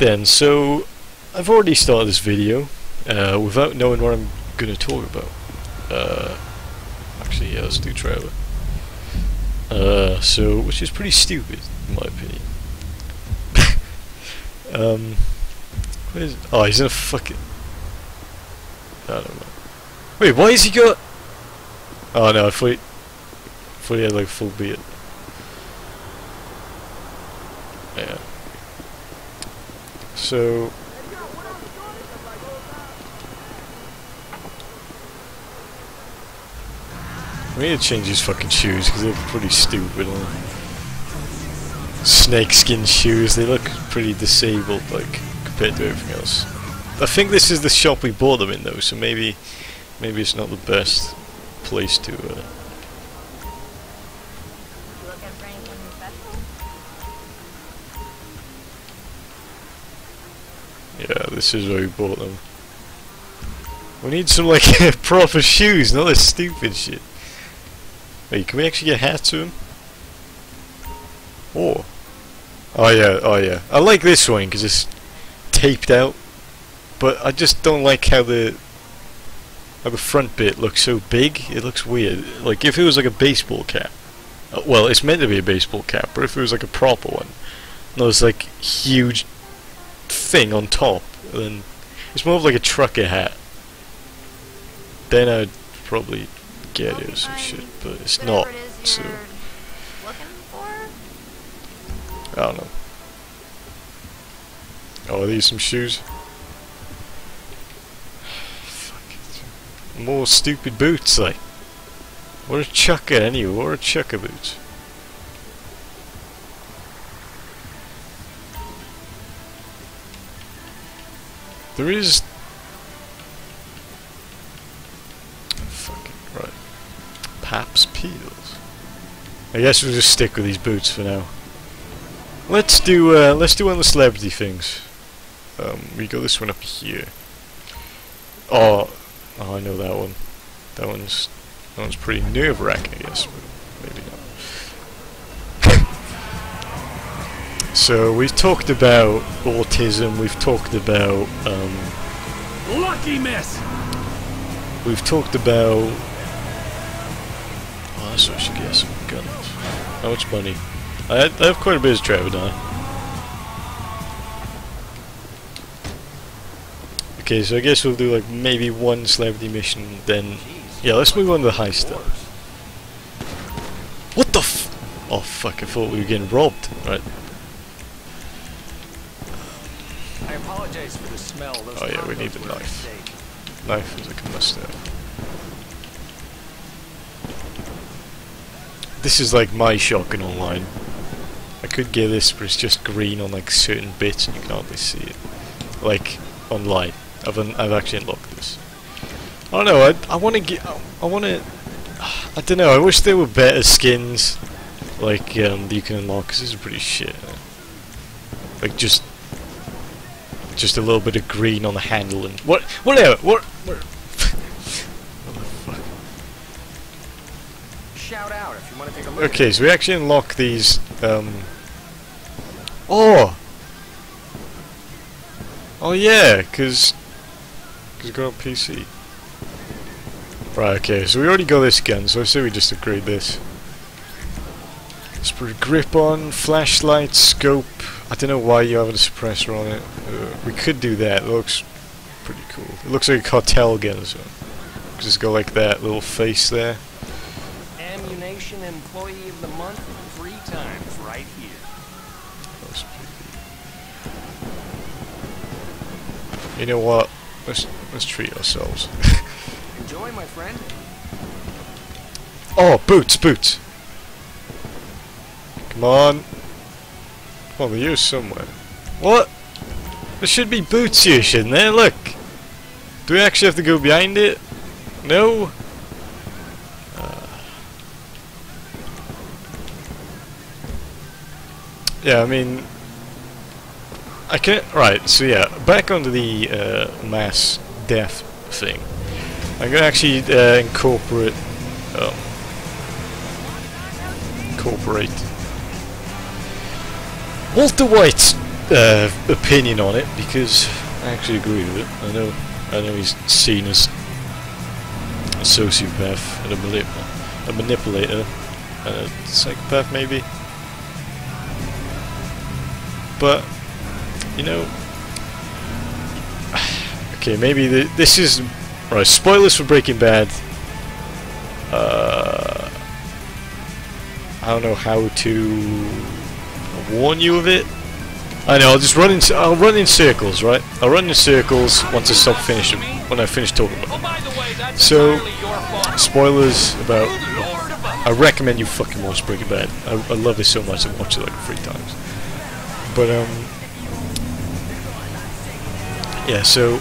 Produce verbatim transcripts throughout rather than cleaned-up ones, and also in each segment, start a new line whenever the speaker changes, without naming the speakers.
then, so I've already started this video uh, without knowing what I'm going to talk about. Uh, actually, yeah, let's do Trevor. Uh, so, which is pretty stupid, in my opinion. um, what is? Oh, he's in a fucking. I don't know. Wait, why is he got? Oh no, I thought he, I thought he had like full beard. Yeah. So. We need to change his fucking shoes because they're pretty stupid. Snakeskin shoes, they look pretty disabled, like, compared to everything else. I think this is the shop we bought them in though, so maybe maybe it's not the best place to uh yeah, this is where we bought them. We need some like proper shoes, not this stupid shit. Wait, can we actually get hats to him? Oh. Oh yeah, oh yeah. I like this one because it's taped out, but I just don't like how the how the front bit looks so big. It looks weird. Like if it was like a baseball cap. Uh, well, it's meant to be a baseball cap, but if it was like a proper one, no, it's like huge thing on top, then it's more of like a trucker hat. Then I'd probably get it or some shit, but it's not, so I don't know. Oh, are these some shoes? Fuck it. More stupid boots, like. What a chucker anyway, what are chucker boots? There is... Fucking right. Paps Peels. I guess we'll just stick with these boots for now. Let's do uh, let's do one of the celebrity things. Um, we got this one up here. Oh, oh, I know that one. That one's that one's pretty nerve-wracking, I guess, but maybe not. So we've talked about autism. We've talked about um,
lucky miss.
We've talked about. Oh, that's what I should get some guns. How much money? I, I have quite a bit of Trevor now. Okay, so I guess we'll do like maybe one celebrity mission, then... Yeah, let's move on to the high stuff. What the f... Oh fuck, I thought we were getting robbed. Right.
I apologize for the smell. Those
Oh yeah, we need the
combos were a
knife.
mistake.
Knife is like a must-have. This is like my shotgun online. I could get this, but it's just green on like certain bits and you can't really see it. Like, online. I've, un I've actually unlocked this. I don't know, I, I want to get... I, I want to... I don't know, I wish there were better skins like um, that you can unlock, because this is pretty shit. Man. Like just... Just a little bit of green on the handle and... What? Whatever! What? What? What the fuck?
Shout out if you want to take a look.
Okay, so we actually unlock these. Um, oh, oh yeah, cause, cause we got on P C. Right. Okay, so we already got this gun, so I say we just upgrade this. Let's put a grip on, flashlight, scope. I don't know why you have a suppressor on it. Uh, we could do that. It looks pretty cool. It looks like a cartel gun as well. Cause it's got like that little face there.
Ammunition Employee of the Month three times right here.
You know what? Let's let's treat ourselves.
Enjoy, my friend.
Oh, boots, boots. Come on. Come on, they're here somewhere. What? There should be boots here, shouldn't there? Look. Do we actually have to go behind it? No. Yeah, I mean, I can. Right, so yeah, back onto the uh, mass death thing. I'm gonna actually uh, incorporate, um, incorporate Walter White. uh, opinion on it because I actually agree with it. I know, I know he's seen as a sociopath and a, manip a manipulator and a psychopath, maybe. But you know, okay, maybe the, this is right. Spoilers for Breaking Bad. Uh, I don't know how to warn you of it. I know. I'll just run in. I'll run in circles, right? I'll run in circles once I stop finishing. When I finish talking about it. So, spoilers about. I recommend you fucking watch Breaking Bad. I, I love it so much. I've watched it like three times. But um, yeah. So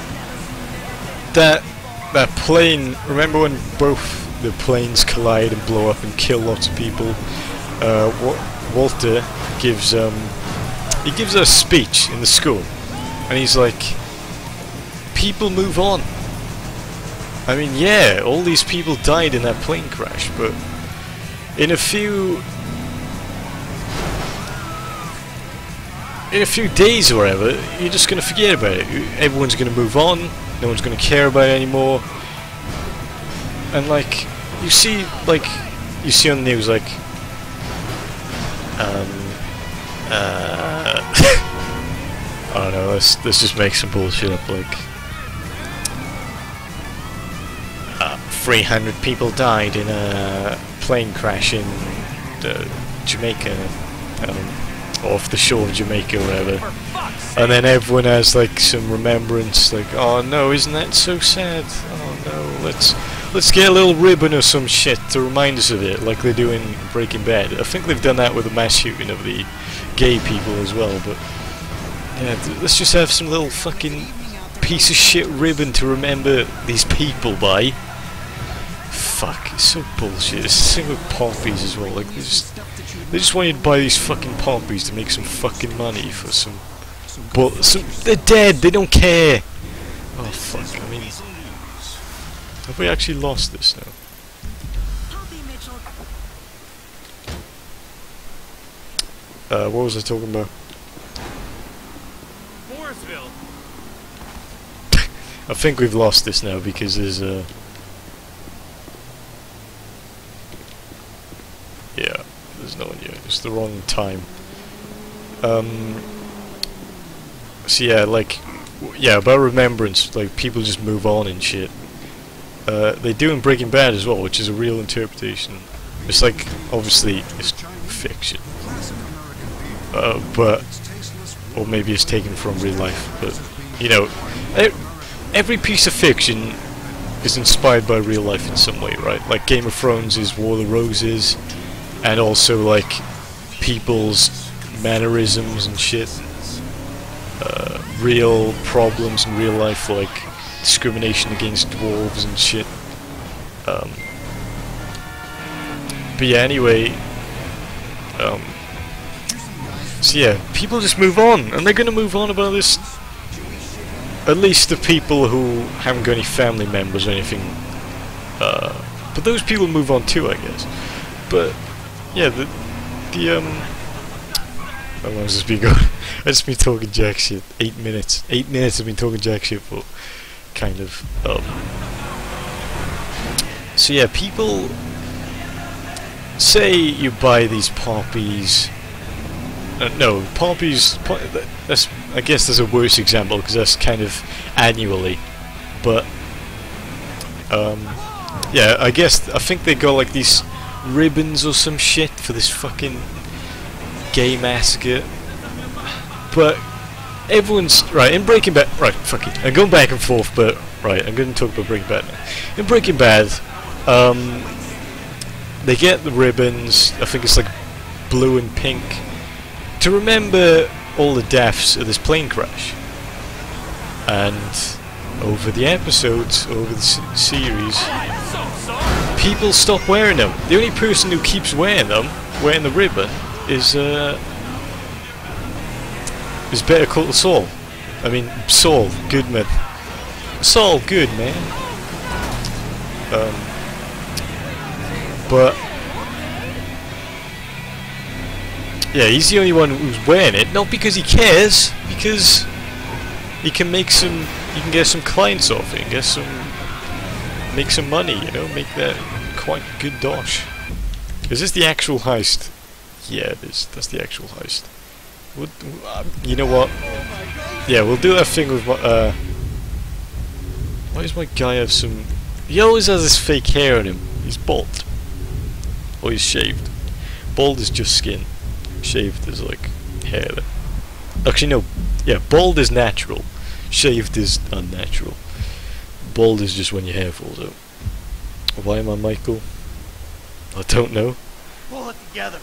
that that plane. Remember when both the planes collide and blow up and kill lots of people? Uh, Wa Walter gives um. He gives a speech in the school, and he's like, people move on. I mean, yeah, all these people died in that plane crash, but in a few in a few days or whatever, you're just going to forget about it. Everyone's going to move on, no one's going to care about it anymore. And like, you see, like, you see on the news, like, um, Uh, I don't know, let's, let's just make some bullshit up, like uh, three hundred people died in a plane crash in uh, Jamaica, um, off the shore of Jamaica or whatever, and then everyone has like some remembrance, like, oh no, isn't that so sad, oh no, let's let's get a little ribbon or some shit to remind us of it, like they do in Breaking Bad. I think they've done that with the mass shooting of the gay people as well, but yeah, let's just have some little fucking piece of shit ribbon to remember these people by. Fuck, it's so bullshit. It's the same with poppies as well, like they just they just want you to buy these fucking poppies to make some fucking money for some but some, they're dead, they don't care. Oh fuck, I mean, have we actually lost this now? Uh, what was I talking about?
Morrisville.
I think we've lost this now because there's a... Yeah, there's no one here. It's the wrong time. Um... So yeah, like... Yeah, about remembrance, like, people just move on and shit. Uh, they do in Breaking Bad as well, which is a real interpretation. It's like, obviously, it's fiction. Uh, but, or maybe it's taken from real life, but, you know, every piece of fiction is inspired by real life in some way, right? Like Game of Thrones is War of the Roses, and also like people's mannerisms and shit, uh, real problems in real life, like discrimination against dwarves and shit. Um, but yeah, anyway, um, so yeah, people just move on, and they're gonna move on about this. At least the people who haven't got any family members or anything. Uh, but those people move on too, I guess. But yeah, the the um. How long has this been going? I've just been talking jack shit. Eight minutes. Eight minutes I've been talking jack shit for. Kind of. Um. So yeah, people say you buy these poppies. Uh, no, poppies. Po that's, I guess that's a worse example because that's kind of annually. But um, yeah, I guess I think they got like these ribbons or some shit for this fucking gay massacre. But everyone's right in Breaking Bad. Right, fuck it. I'm going back and forth, but right, I'm going to talk about Breaking Bad now. In Breaking Bad, um, they get the ribbons. I think it's like blue and pink, to remember all the deaths of this plane crash. And over the episodes, over the s series, people stop wearing them. The only person who keeps wearing them, wearing the ribbon, is uh, is Better Call Saul. I mean, Saul Goodman. Saul Goodman. Um, but Yeah, he's the only one who's wearing it, not because he cares, because he can make some, he can get some clients off it, and get some, make some money, you know, make that quite good dosh. Is this the actual heist? Yeah, it is. That's the actual heist. We'll, uh, you know what? Yeah, we'll do that thing with my, uh... why does my guy have some... He always has this fake hair on him. He's bald. Or he's shaved. Bald is just skin. Shaved is like hair. Actually no, yeah, bald is natural. Shaved is unnatural. Bald is just when your hair falls out. Why am I Michael? I don't know.
Pull it together.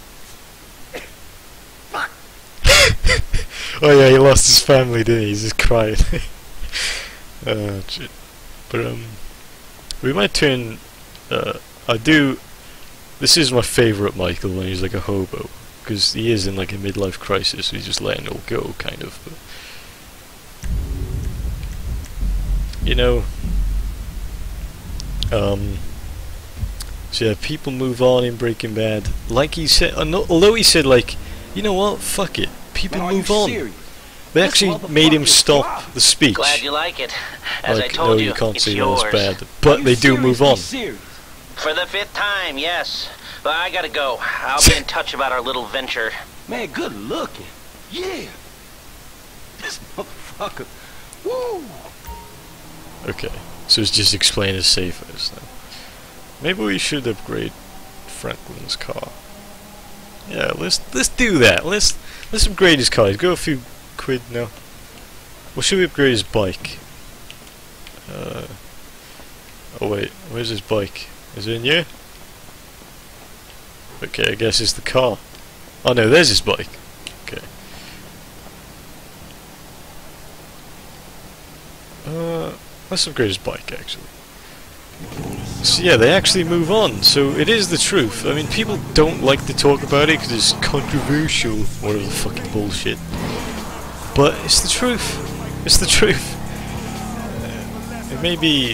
Fuck.
Oh yeah, he lost his family, didn't he? He's just crying. Oh shit. But um, we might turn. Uh, I do. This is my favourite Michael when he's like a hobo, because he is in like a midlife crisis. So he's just letting it all go, kind of. But, you know. Um. So yeah, people move on in Breaking Bad. Like he said, although he said like, you know what, fuck it, people
Man,
move on.
Serious?
They actually made him stop the speech.
Glad you like it. As
like,
I told
no,
you,
you can't
it's
say
yours.
that it's bad. But they do move on.
For the fifth time, yes. But I gotta go. I'll be in touch about our little venture.
Man, good looking. Yeah. This motherfucker. Woo.
Okay, so it's just explain as safe as then. Maybe we should upgrade Franklin's car. Yeah, let's let's do that. Let's let's upgrade his car. He's got a few quid now. Well, should we upgrade his bike? Uh, oh wait, where's his bike? Is it in here? Okay, I guess it's the car. Oh no, there's his bike. Okay. Uh, let's upgrade his bike actually. So yeah, they actually move on, so it is the truth. I mean, people don't like to talk about it because it's controversial, whatever the fucking bullshit. But it's the truth. It's the truth. It may be...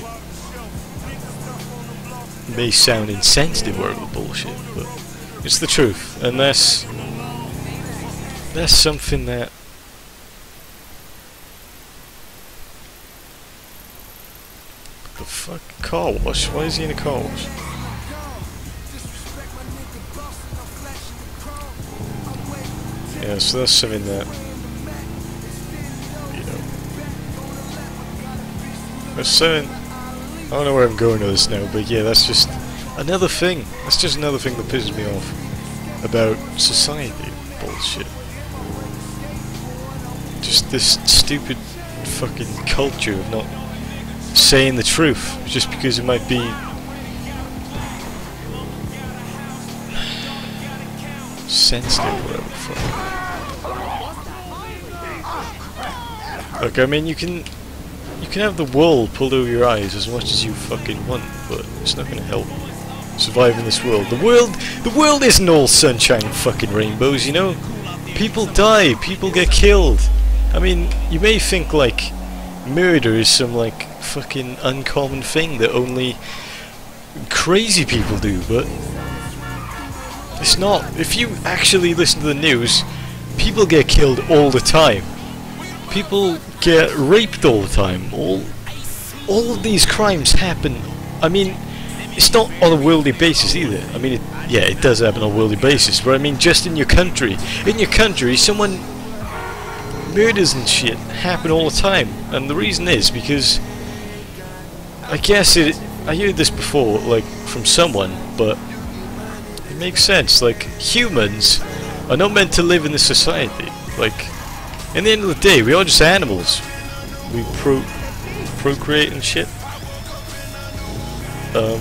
It may sound insensitive or whatever bullshit, but it's the truth. And that's... That's something that... The fuck? Car wash? Why is he in a car wash? Yeah, so that's something that, you know, that's something, I don't know where I'm going with this now, but yeah, that's just another thing, that's just another thing that pisses me off about society bullshit. Just this stupid fucking culture of not saying the truth just because it might be sensitive or whatever the fuck. Look, I mean, you can you can have the wool pulled over your eyes as much as you fucking want, but it's not gonna help survive in this world. The world the world isn't all sunshine and fucking rainbows, you know? People die, people get killed. I mean, you may think like murder is some like fucking uncommon thing that only crazy people do, but it's not. If you actually listen to the news, people get killed all the time. People get raped all the time. All all of these crimes happen. I mean, it's not on a worldly basis either. I mean, it, yeah, it does happen on a worldly basis, but I mean, just in your country. In your country, someone murders and shit happen all the time, and the reason is because I guess it. I heard this before, like from someone, but it makes sense. Like humans are not meant to live in this society. Like, in the end of the day, we are just animals. We pro procreate and shit. Um.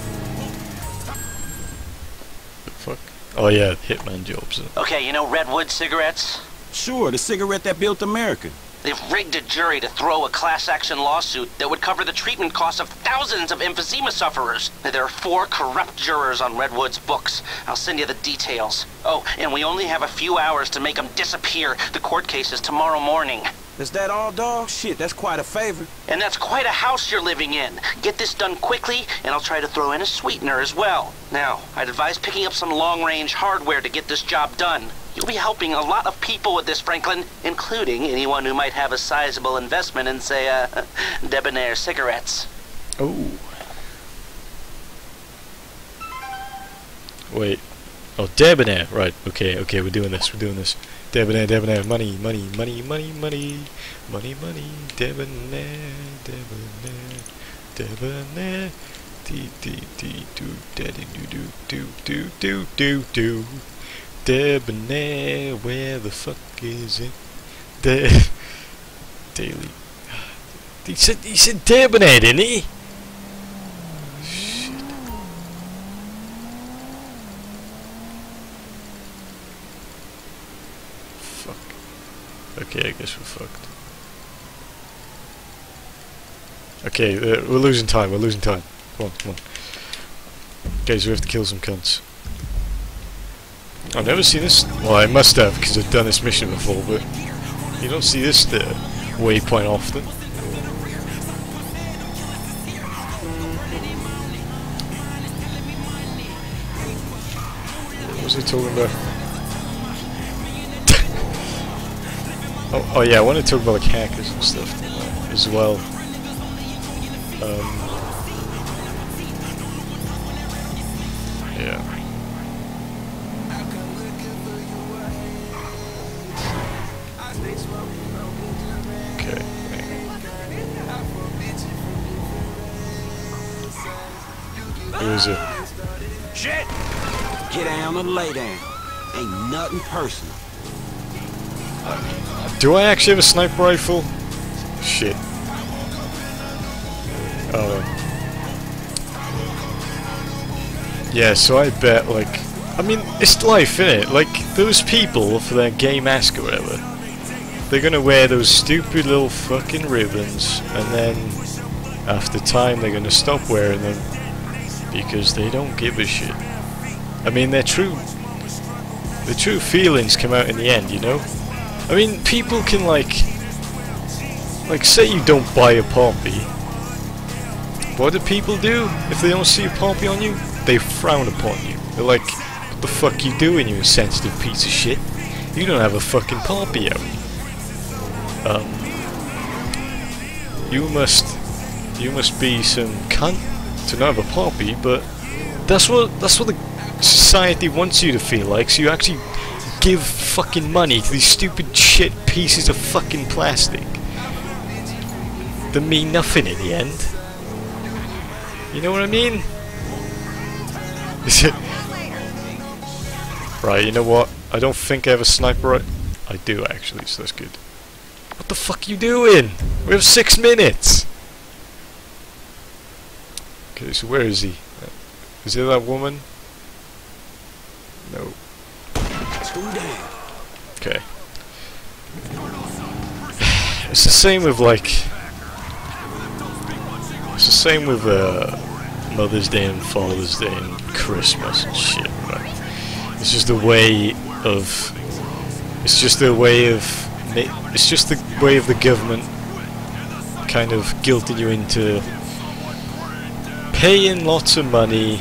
The fuck? Oh yeah, hitman jobs.
Okay, you know Redwood cigarettes?
Sure, the cigarette that built America.
They've rigged a jury to throw a class-action lawsuit that would cover the treatment costs of thousands of emphysema sufferers. There are four corrupt jurors on Redwood's books. I'll send you the details. Oh, and we only have a few hours to make them disappear. The court case is tomorrow morning.
Is that all, dog? Shit, that's quite a favor.
And that's quite a house you're living in. Get this done quickly, and I'll try to throw in a sweetener as well. Now, I'd advise picking up some long-range hardware to get this job done. You'll be helping a lot of people with this, Franklin, including anyone who might have a sizable investment in, say, uh, Debonair cigarettes.
Oh. Wait. Oh, Debonair. Right. Okay. Okay. We're doing this. We're doing this. Debonair. Debonair. Money. Money. Money. Money. Money. Money. Money. Debonair. Debonair. Debonair. Dee dee dee do daddy do do do do do do do. Debonair. Where the fuck is it? De Daily. He said. He said Debonair, didn't he? Okay, I guess we're fucked. Okay, uh, we're losing time, we're losing time. Come on, come on. Guys, we have to kill some cunts. I've never seen this. Well, I must have, because I've done this mission before, but you don't see this uh, waypoint often. What was he talking about? Oh, oh yeah, I want to talk about like hackers and stuff uh, as well. Um, yeah. Okay. Who is it?
Shit! Get down and lay down. Ain't nothing personal.
Do I actually have a sniper rifle? Shit. Oh. Yeah, so I bet, like... I mean, it's life, innit? Like, those people, for their gay mask or whatever, they're gonna wear those stupid little fucking ribbons, and then, after time, they're gonna stop wearing them, because they don't give a shit. I mean, their true... their true feelings come out in the end, you know? I mean, people can, like... Like, say you don't buy a poppy. What do people do if they don't see a poppy on you? They frown upon you. They're like, what the fuck you doing, you insensitive piece of shit? You don't have a fucking poppy out. Um... You must... You must be some cunt to not have a poppy, but... That's what, that's what the society wants you to feel like, so you actually... give fucking money to these stupid shit pieces of fucking plastic that mean nothing in the end. You know what I mean? Is it? Right, you know what? I don't think I have a sniper right. I do actually, so that's good. What the fuck are you doing? We have six minutes! Okay, so where is he? Is it that woman? No. Okay. It's the same with like. It's the same with uh, Mother's Day and Father's Day and Christmas and shit, right? It's just a way of. It's just a way of. It's just the way of the government kind of guilting you into paying lots of money.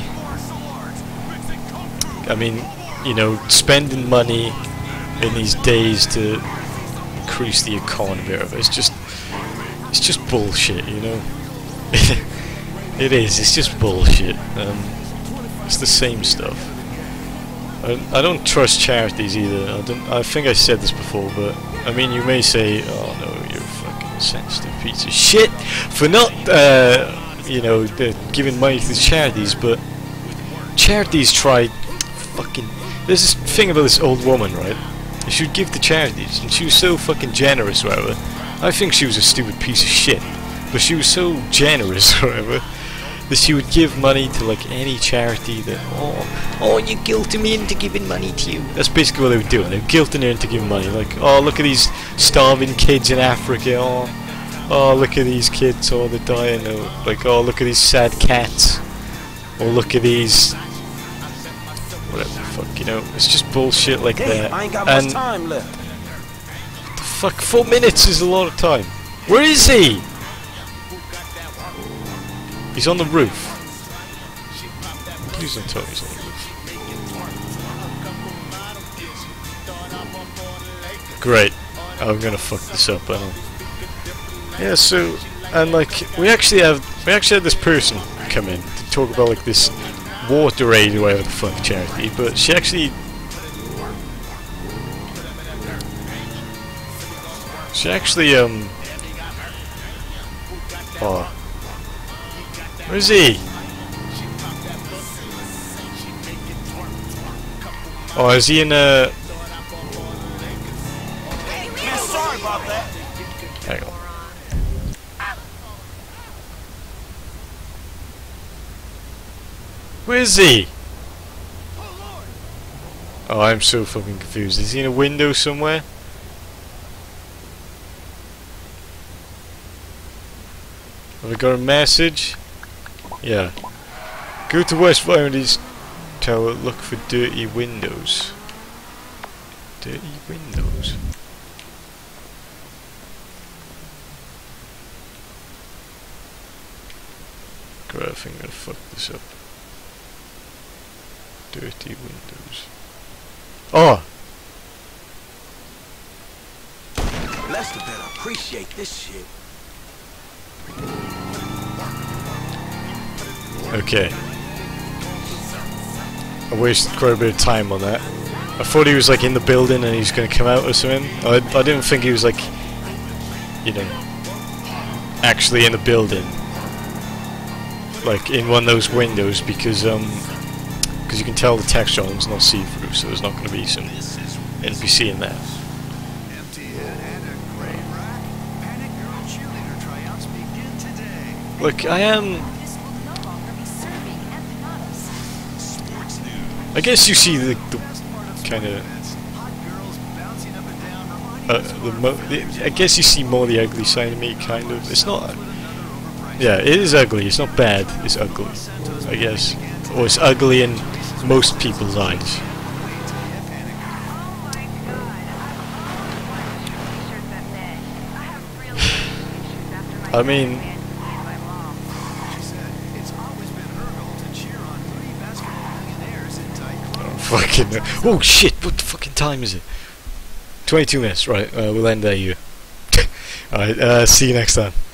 I mean, you know, spending money in these days to increase the economy. It's just, it's just bullshit, you know. It is. It's just bullshit. Um, it's the same stuff. I, I don't trust charities either. I don't. I think I said this before, but I mean, you may say, "Oh no, you're a fucking sensitive piece of shit for not, uh, you know, uh, giving money to charities." But charities try. Fucking. There's this thing about this old woman, right? She would give to charities, and she was so fucking generous, whatever. I think she was a stupid piece of shit, but she was so generous, whatever, that she would give money to like any charity that, oh, oh, you're guilting me into giving money to you. That's basically what they were doing. They were guilting her into giving money. Like, oh, look at these starving kids in Africa. Oh, oh, look at these kids. Oh, they're dying. Oh, like, oh, look at these sad cats. Or look at these. Whatever the fuck, you know. It's just bullshit like
Damn,
that.
I ain't got
and
much time left.
What the Fuck, four minutes is a lot of time. Where is he? He's on the roof. Please don't tell me he's on the roof. Great. I'm gonna fuck this up, I know. Yeah, so, and like, we actually have, we actually had this person come in to talk about like this water aid or whatever the fuck charity, but she actually, she actually, um, oh, where is he? Oh, is he in a... Hang on. Where is he? Oh, I'm so fucking confused. Is he in a window somewhere? Have I got a message? Yeah. Go to West Violence Tower, look for dirty windows. Dirty windows? God, I think I'm gonna fuck this up. Dirty windows. Oh!
Lester better appreciate this shit.
Okay. I wasted quite a bit of time on that. I thought he was like in the building and he's gonna come out or something. I, I didn't think he was like, you know, actually in the building. Like in one of those windows, because um, because you can tell the texture on it's not see-through, so there's not going to be some N P C in there. Look, I am. I guess you see the, the kind of. Uh, the, mo the I guess you see more the ugly side of me, kind of. It's not. Yeah, it is ugly. It's not bad. It's ugly, I guess. Or it's ugly in most people's eyes. I mean... Oh, fucking... Oh, shit! What the fucking time is it? twenty-two minutes. Right, uh, we'll end there, you. Alright, uh, see you next time.